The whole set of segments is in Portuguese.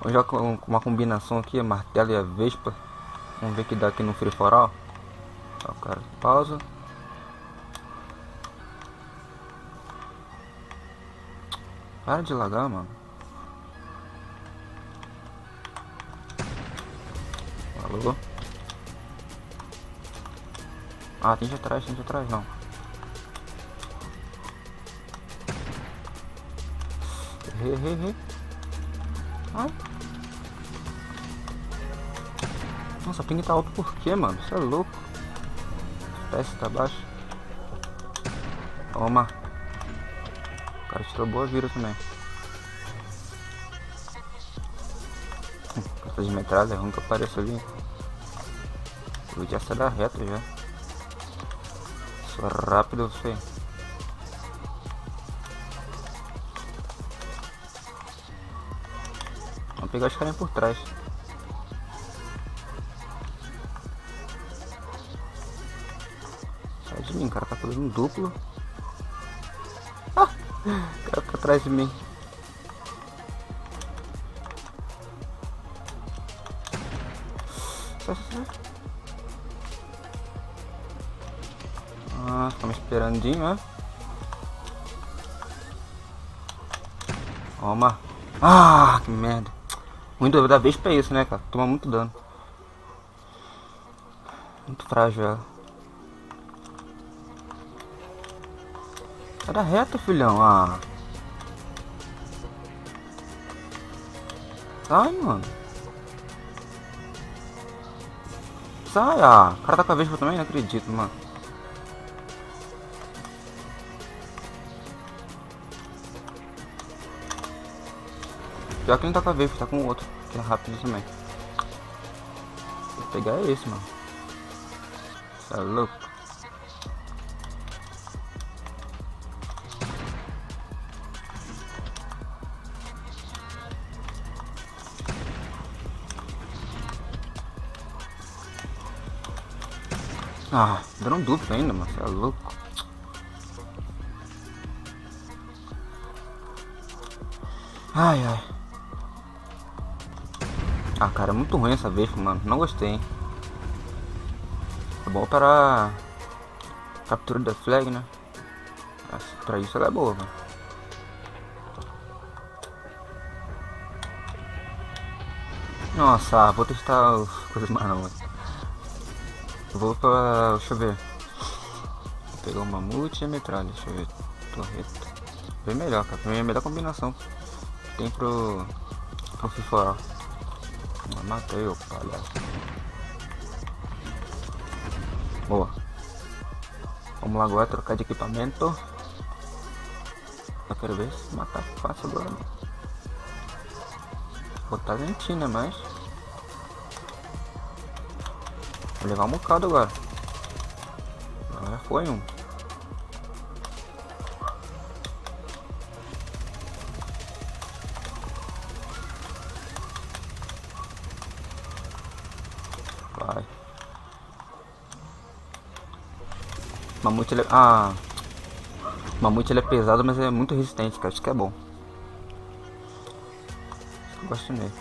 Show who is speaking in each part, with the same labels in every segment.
Speaker 1: Vamos jogar com uma combinação aqui, a martelo e a vespa. Vamos ver o que dá aqui no Free For All. Ó, cara, pausa. Para de lagar, mano. Alô? Ah, tem de atrás não. Errei. Ai. Nossa, tem que estar alto por quê, mano? Você é louco. PS tá baixo. Toma. O cara tirou boa vira também. Essa de metralha é ruim que apareça ali. Eu já sai da reta já. Sou rápido, feio. Vamos pegar os caras por trás. Sai de mim, o cara tá fazendo um duplo. Ah, o cara tá atrás de mim. Sai. Ah, estamos esperandinho, né? Toma. Ah, que merda. Muito da vez pra isso, né, cara? Toma muito dano. Muito frágil ela. Sai da reta, filhão. Ah. Sai, mano. Sai, ah. O cara tá com a vespa também? Não acredito, mano. Pior que não tá com a vespa, tá com o outro. Que é rápido também. Vou pegar esse, mano. Você é louco. Ah, dando um duplo ainda, mano. Você é louco. Ai. Ah, cara, é muito ruim essa vez, mano. Não gostei, hein. É bom para captura da flag, né? Mas pra isso ela é boa, mano. Nossa, vou testar as coisas mais não, mano. Eu vou pra... deixa eu ver. Vou pegar o mamute e a metralha, deixa eu ver. Torreta. Bem melhor, cara. Pra mim é a melhor combinação que tem pro Free For All. Matei o palhaço. Boa. Vamos lá agora trocar de equipamento. Eu quero ver se matar fácil agora. Vou botar lentinho, né? Mas vou levar um bocado agora. Agora foi um. Vai. Mamute ele... ah, mamute ele é pesado, mas é muito resistente, cara. Isso que é bom. Eu gosto nele.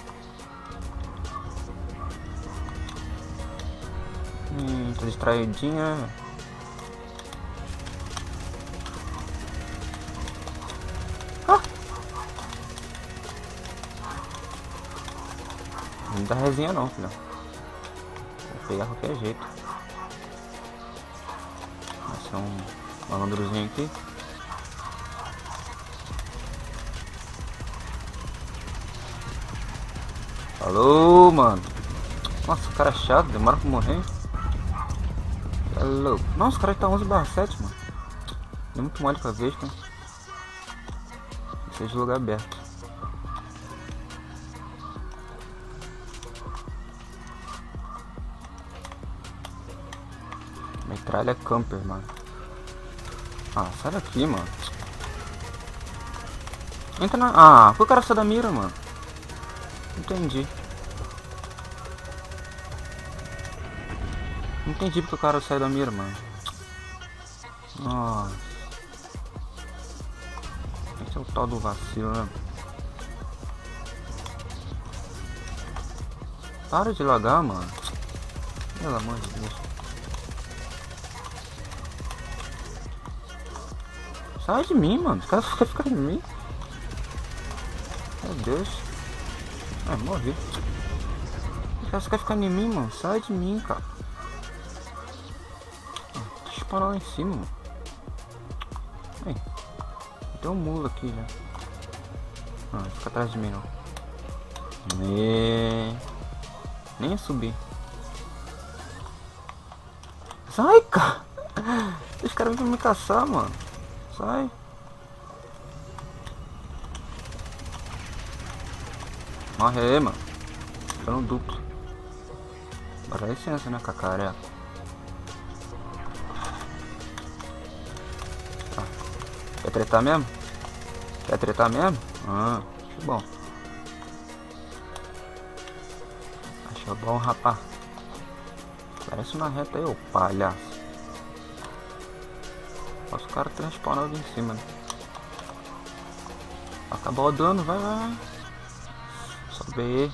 Speaker 1: Tá distraidinha. Ah! Não dá resenha não, filho. Vou pegar qualquer jeito. Vai ser um malandrozinho aqui. Alô, mano. Nossa, o cara é chato, demora pra morrer. Alô. Nossa, o cara tá 11/7, mano. É muito mole com a vez, né? Seja lugar aberto. Metralha camper, mano. Ah, sai daqui, mano. Entra na... ah, foi o cara saiu da mira, mano. Entendi. Entendi porque o cara saiu da mira, mano. Nossa. Esse é o tal do vacilo, né? Para de lagar, mano. Pelo amor de Deus. Sai de mim, mano. Os caras ficam em mim. Meu Deus. Ai, morri. Os caras ficam ficando em mim, mano. Sai de mim, cara. Deixa eu parar lá em cima, mano. Ai. Tem um mulo aqui já. Não, fica atrás de mim não. Nem ia subir. Sai, cara. Os caras vêm me caçar, mano. Sai. Morre aí, mano. Tô no duplo. Dá licença, né, cacareca. Tá. Quer tretar mesmo? Quer tretar mesmo? Ah, acho bom. Acho bom, rapaz. Parece uma reta aí, ô palhaço. Nossa, o cara transpawnado ali em cima, né? Acabou o dano, vai. Sobe aí.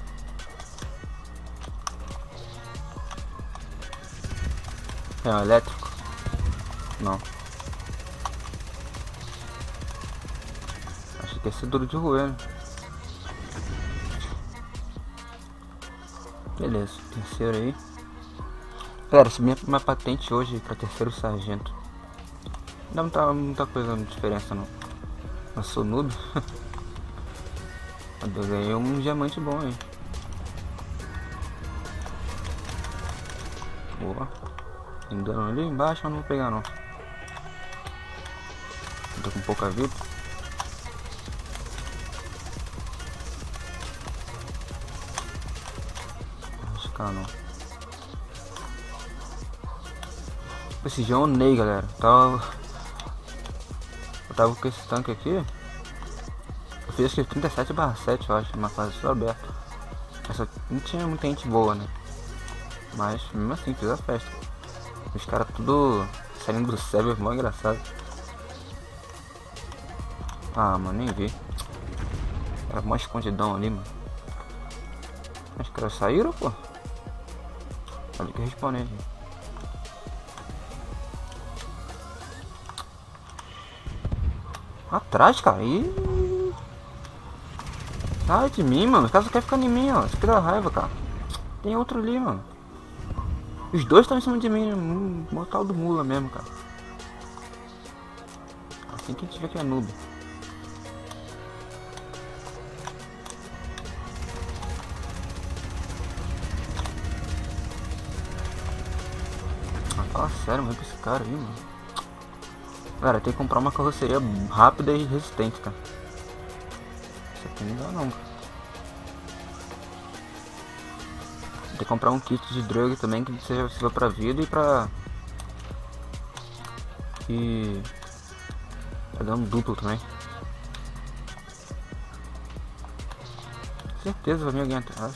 Speaker 1: É um elétrico? Não. Acho que esse é duro de roer, né? Beleza, terceiro aí. Galera, essa minha primeira patente hoje para terceiro sargento. Não tá muita coisa de diferença não. Eu sou noob. Eu ganhei um diamante bom aí. Boa. Tem dano ali embaixo, eu não vou pegar não. Eu tô com pouca vida. Acho que não. Esse já é um Ney, galera. Eu tava com esse tanque aqui. Eu fiz acho que 37/7, eu acho, uma fase só aberta. Essa não tinha muita gente boa, né? Mas mesmo assim, fiz a festa. Os caras tudo saindo do server, mó engraçado. Ah, mano, nem vi. Era mó escondidão ali, mano. Os caras saíram, pô. Olha que respawnei ali. Atrás, cara. Ih. Sai de mim, mano. Os caras só querem ficar em mim, ó. Isso aqui dá raiva, cara. Tem outro ali, mano. Os dois estão em cima de mim, mortal do mula mesmo, cara. Assim que a gente vê que é noob. Ah, fala sério, mano, pra esse cara aí, mano. Cara, tem que comprar uma carroceria rápida e resistente, cara. Isso aqui não dá não, cara. Tem que comprar um kit de drug também que seja possível pra vida e pra... E... Tá dando duplo também. Certeza vai vir alguém atrás.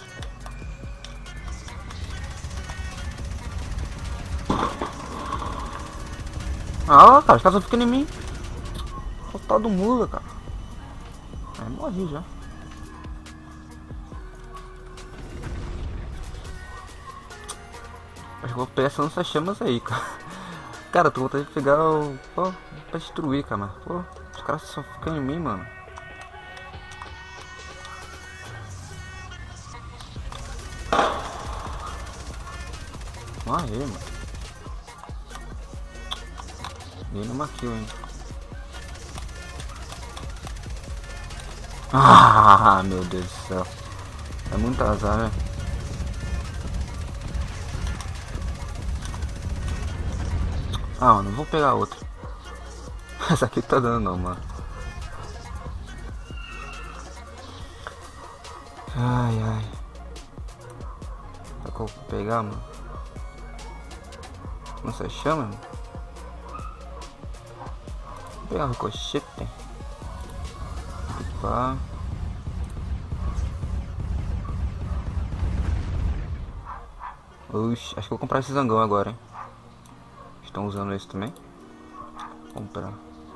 Speaker 1: Ah, cara, os caras só ficam em mim. O tal do mula, cara. Aí morri já. Acho que vou pegar essas chamas aí, cara. Cara, eu tô vontade de pegar o... Pô, pra destruir, cara, mas... Pô, os caras só ficam em mim, mano. Morri, mano. Dei numa kill, hein. Ah, meu Deus do céu. É muito azar, né? Ah, mano, vou pegar outra. Essa aqui tá dando não, mano. Ai. Será que eu vou pegar, mano? Não se chama, mano? Vou pegar o ricochete. Opa. Oxi, acho que vou comprar esse zangão agora, hein. Estão usando esse também? Vou comprar.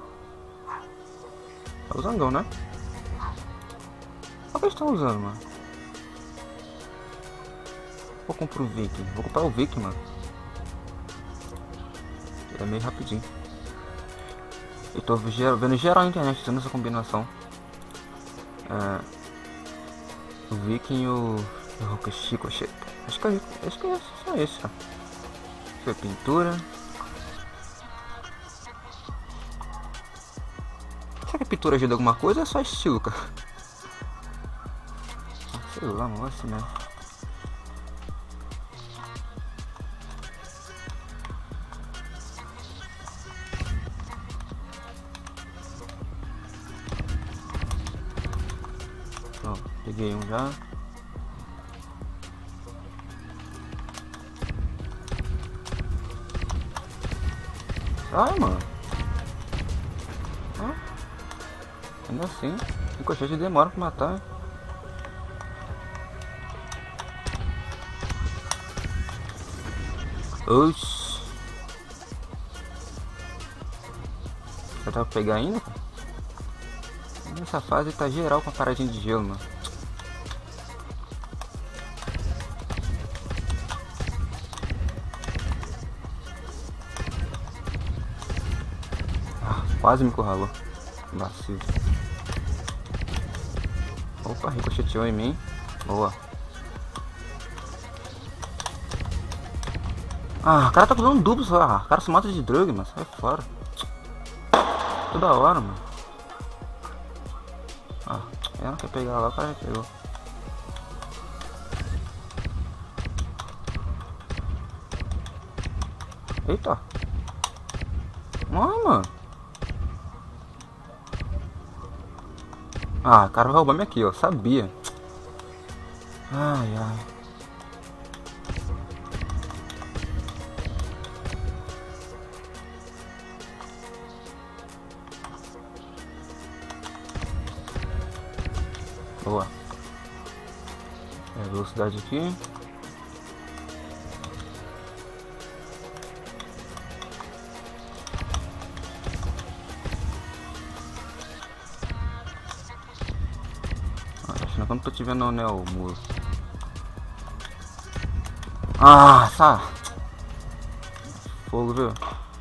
Speaker 1: É o zangão, né? Qual que eles estão usando, mano? Ou compro o Viking? Vou comprar o Viking, mano. Ele é meio rapidinho. Eu tô vendo geral na internet usando essa combinação. O Viking e o Ricochet. Acho que é só esse, ó. Foi pintura. Será que a pintura ajuda alguma coisa ou é só estilo, cara? Sei lá, não gosto mesmo. Ó, peguei um já. Ai, mano. Ah, ainda assim, o Ricochet demora pra matar. Oxi. Já dá pra pegar ainda? Nessa fase tá geral com a paradinha de gelo, mano. Quase me encurralou. Vacilo. Opa, ricocheteou em mim. Boa. Ah, o cara tá dando duplo só. Ah, o cara se mata de drug, mano. Sai fora. Toda hora, mano. Ah, ela não quer pegar lá, o cara já pegou. Eita. Ai, mano. Ah, o cara vai roubar minha aqui, ó. Sabia. Ai, ai. Boa. Velocidade aqui. Quando tô te vendo, né, o muro. Ah, tá. Fogo, viu?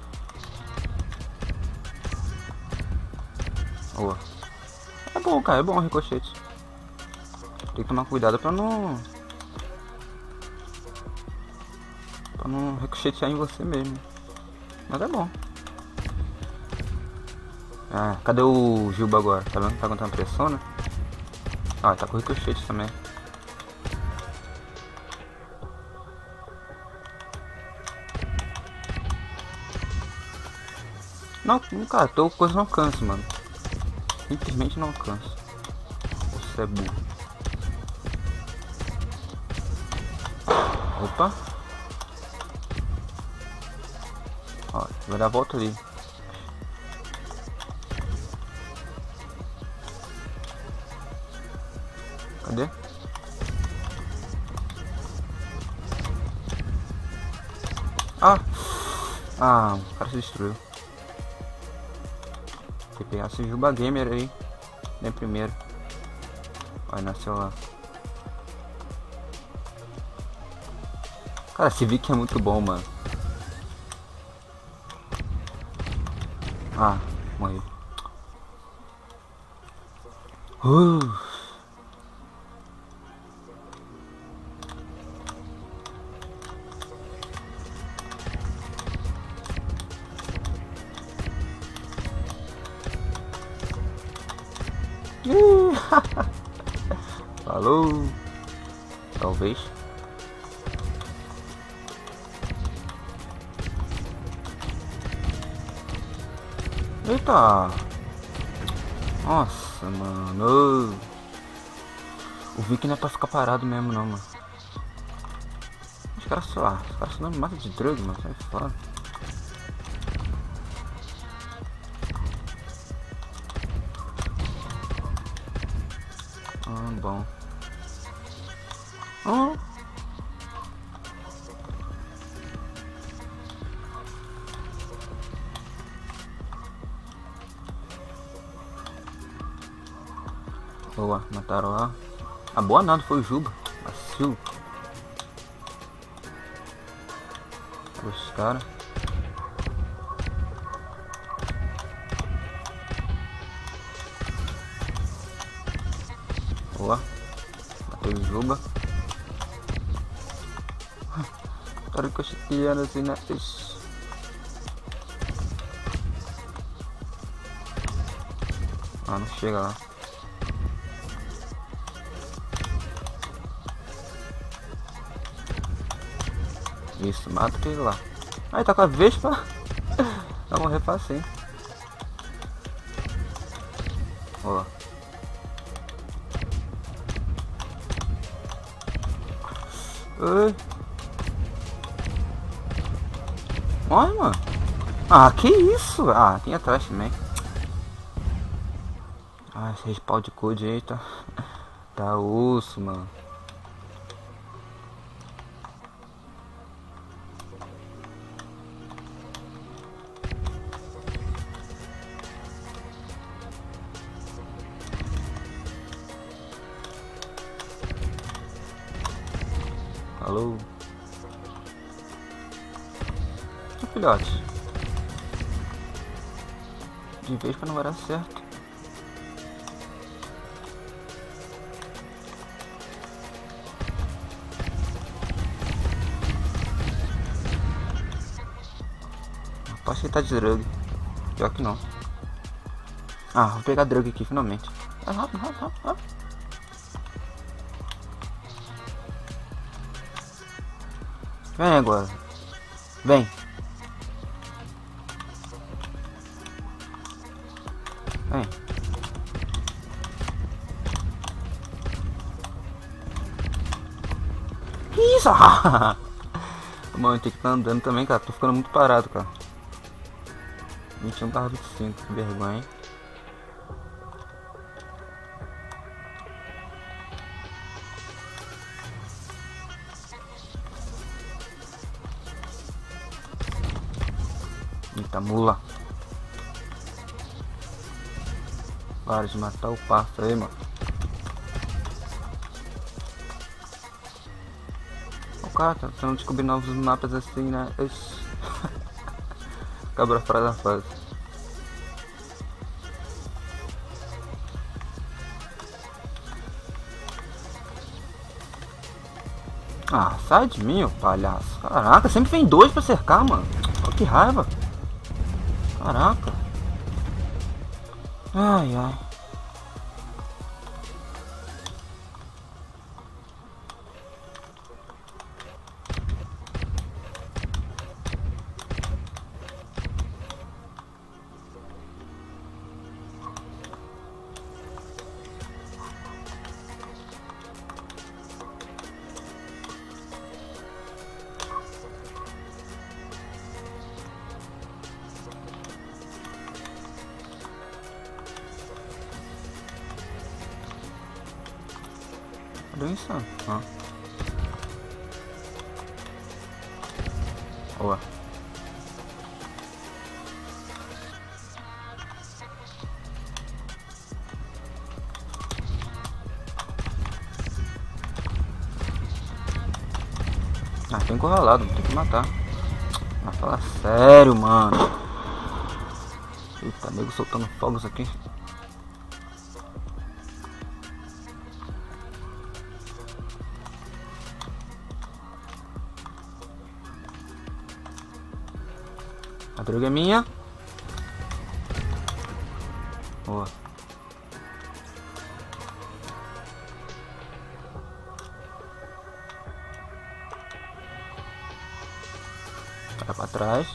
Speaker 1: Boa. É bom, cara, é bom o ricochete. Tem que tomar cuidado pra não ricochetear em você mesmo. Mas é bom. Ah, cadê o Gilba agora? Tá vendo? Tá aguentando pressão, né? Ah, tá com ricochete também. Não, cara, tô com coisa não alcance, mano. Simplesmente não alcanço. Você é burro. Opa. Ó, vai dar a volta ali. Cadê? Ah, o cara se destruiu. Tem que pegar esse Juba Gamer aí. Bem primeiro. Vai, nasceu lá. Cara, esse Viking é muito bom, mano. Ah, morri. Falou. Talvez. Eita. Nossa, mano. O Viking não é pra ficar parado mesmo não, mano. Os caras só não me matam de drug, mano. Sai fora. Bom. Boa, mataram lá. A boa nada foi o Juba. Vacilo. Os caras. Boa. Matei o Juba. Tô ricocheteando assim, né? Ixi. Ah, não chega lá. Isso, mata ele lá. Aí tá com a Vespa. Vai morrer fácil, hein? Ó. Oi. Olha, mano. Ah, que isso? Ah, tem atrás também. Ah, esse respawn de code aí tá osso, mano. Alô? Filhote. De vez pra não vai dar certo. Posso que ele tá de drug. Pior que não. Ah, vou pegar drug aqui finalmente. Vai rápido, rápido, rápido, rápido. Vem agora. Vem. Vem. Que isso? Mano, tem que estar andando também, cara. Tô ficando muito parado, cara. 21/25, que vergonha, hein? Eita, mula. Para de matar o pássaro aí, mano. O cara tá tentando descobrir novos mapas assim, né? Cabra fora da fase. Ah, sai de mim, ô palhaço. Caraca, sempre vem dois pra cercar, mano. Oh, que raiva. Caraca. Ai, ai. Cadê isso? Ah. Boa. Ah, tem encurralado, tem que matar. Ah, fala sério, mano. Eita, nego soltando fogos aqui. A droga é minha. Boa. Vai pra trás.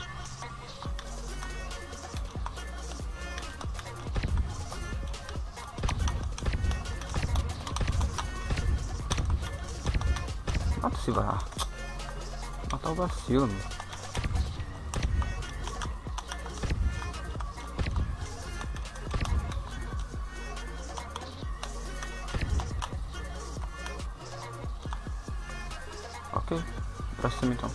Speaker 1: Mata esse vai. Matar o vacilo, mano. Ok, pra cima então.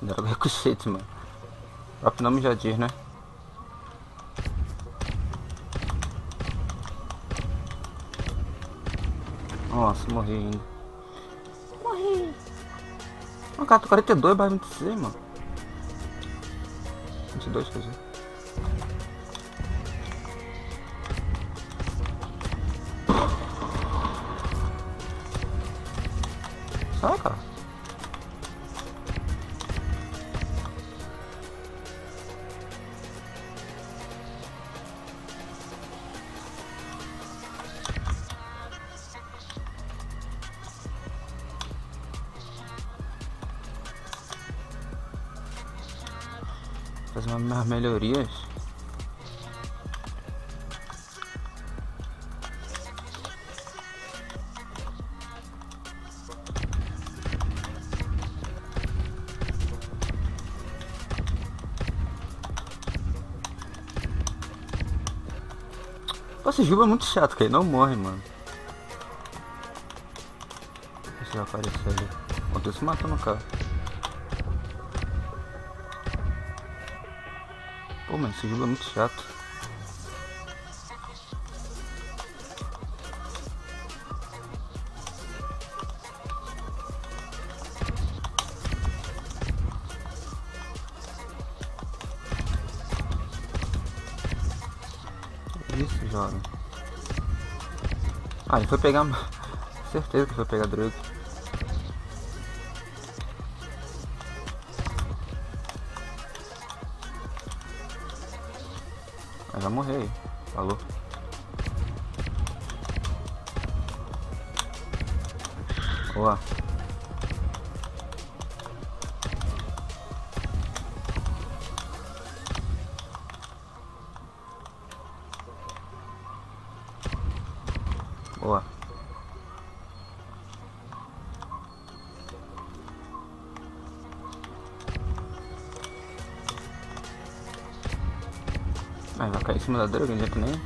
Speaker 1: Droga, ricochete, mano. O próprio nome já diz, né? Nossa, morri ainda. Morri. Não, cara, tô 42 barra 26, mano. 22, quer dizer. Sai, cara. Fazer umas melhorias. Pô, esse Juba é muito chato, que ele não morre, mano. Deixa eu aparecer ali. Ó, tô se matando o cara. Pô, mano, esse Juba é muito chato. Isso, jovem. Ah, ele foi pegar... Certeza que foi pegar Drake. Aí vai morrer aí. Falou. Boa. Boa. Aí vai cair em cima da droga, não adianta nem.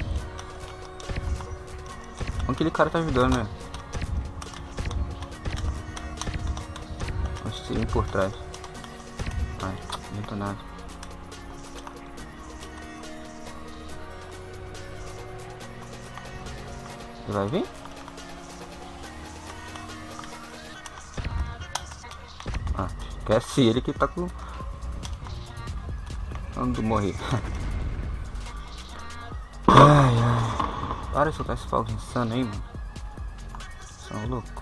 Speaker 1: Como aquele cara tá ajudando, né? Acho que tem por trás. Ai, não adianta nada. Ele vai vir? Ah, esquece ele que tá com... Quando morrer. Ai, ai. Para de soltar esse fogo insano aí, mano. São louco.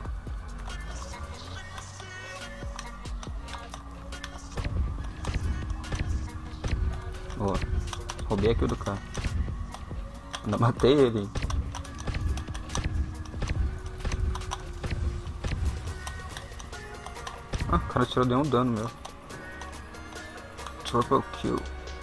Speaker 1: Boa. Roubei aqui o do cara. Ainda matei ele. Ah, o cara tirou de um dano meu. Triple kill.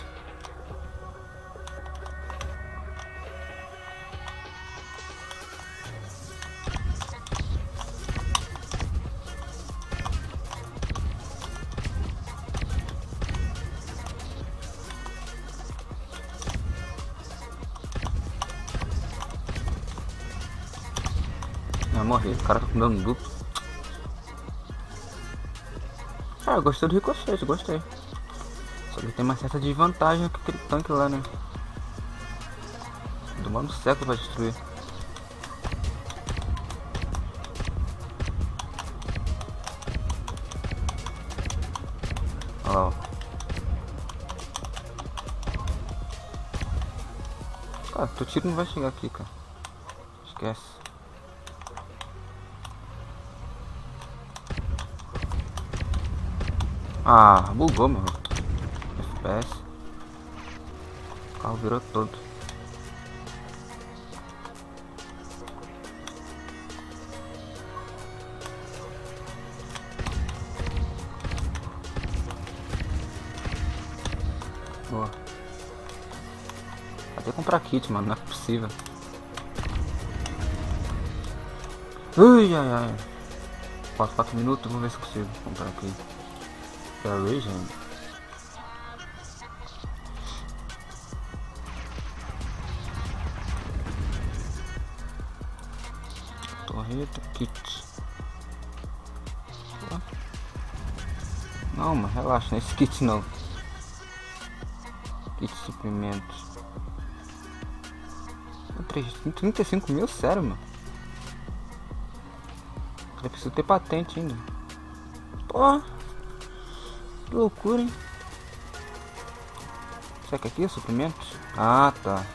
Speaker 1: Vai morrer, o cara tá com dano duplo. Ah, eu gostei do ricochete, gostei. Só que tem uma certa desvantagem com aquele tanque lá, né? Demora um século pra destruir. Olha lá, ó. Cara, teu tiro não vai chegar aqui, cara. Esquece. Ah, bugou, meu. FPS. O carro virou todo. Boa. Vou até comprar kit, mano. Não é possível. Ui, ai, ai. 4 minutos. Vamos ver se consigo comprar aqui. Region. Torreta, kit. Não, mano, relaxa, nesse kit não. Kit de suprimentos. 35 mil, sério, mano. Eu preciso ter patente ainda. Porra, que loucura, hein? Será que aqui é suprimentos? Ah, tá.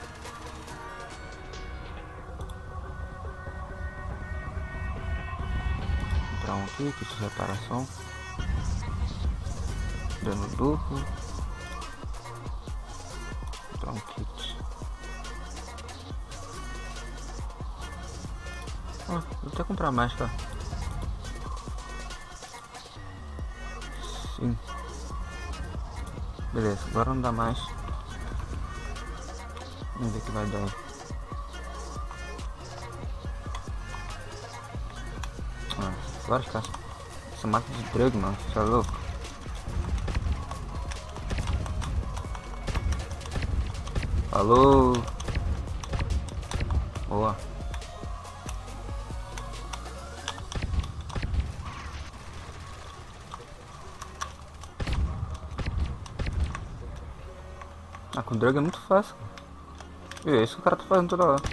Speaker 1: Entrar um aqui, kit de reparação. Dano duplo. Entrar um kit. Ah, vou até comprar mais, tá? Sim. Beleza, agora não dá mais. Vamos ver o que vai dar. Ah, várias caixas. Essa máquina de drug, mano, você é louco. Falou. Boa. Ah, com drug é muito fácil. E é isso que o cara tá fazendo toda hora.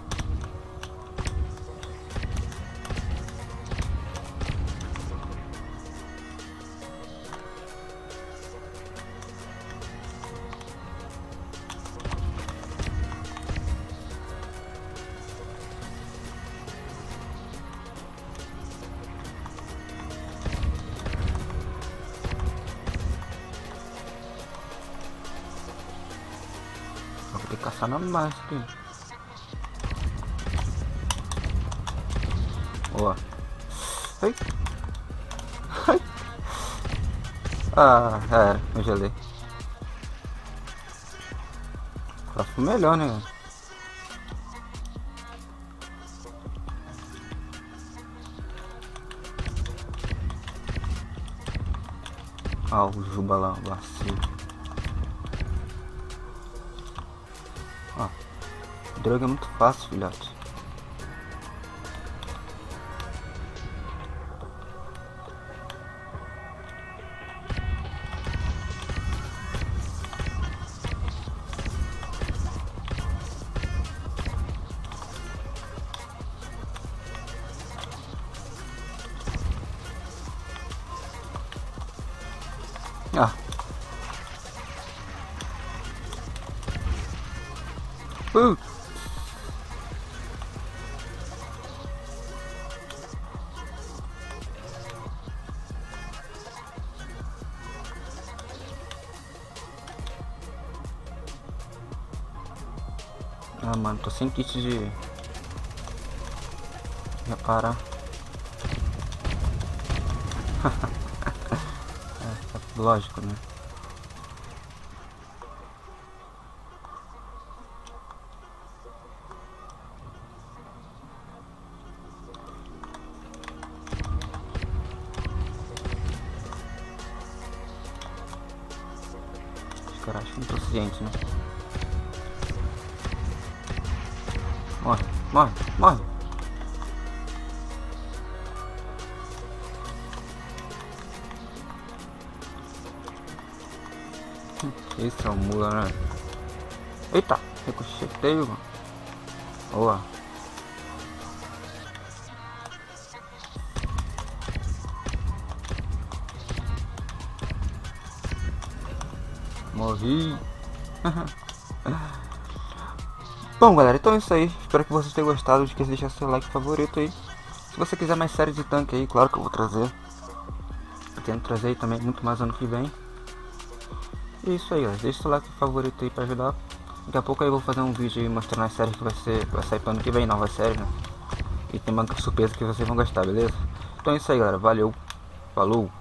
Speaker 1: Vou ter que caçar na massa aqui. Boa. Ai. Ai. Ah, era, congelei. Só foi melhor, né? Ah, o Juba lá, o vacilo. Ah, droga é muito fácil, filhote. Ah. Ah, mano, tô sem kit de reparar. É, lógico, né? Os caras acham que não tô ciente, né? Morre, morre, morre. Esse é o mula, né? Eita, ricocheteio, mano. Boa. Morri. Bom, galera, então é isso aí. Espero que vocês tenham gostado. Não esqueça de deixar seu like favorito aí. Se você quiser mais séries de tanque aí, claro que eu vou trazer. Pretendo trazer aí também muito mais ano que vem. E é isso aí, galera. Deixa seu like favorito aí pra ajudar. Daqui a pouco aí eu vou fazer um vídeo aí mostrando as séries que vai sair pro ano que vem, novas séries, né? E tem uma surpresa que vocês vão gostar, beleza? Então é isso aí, galera. Valeu. Falou.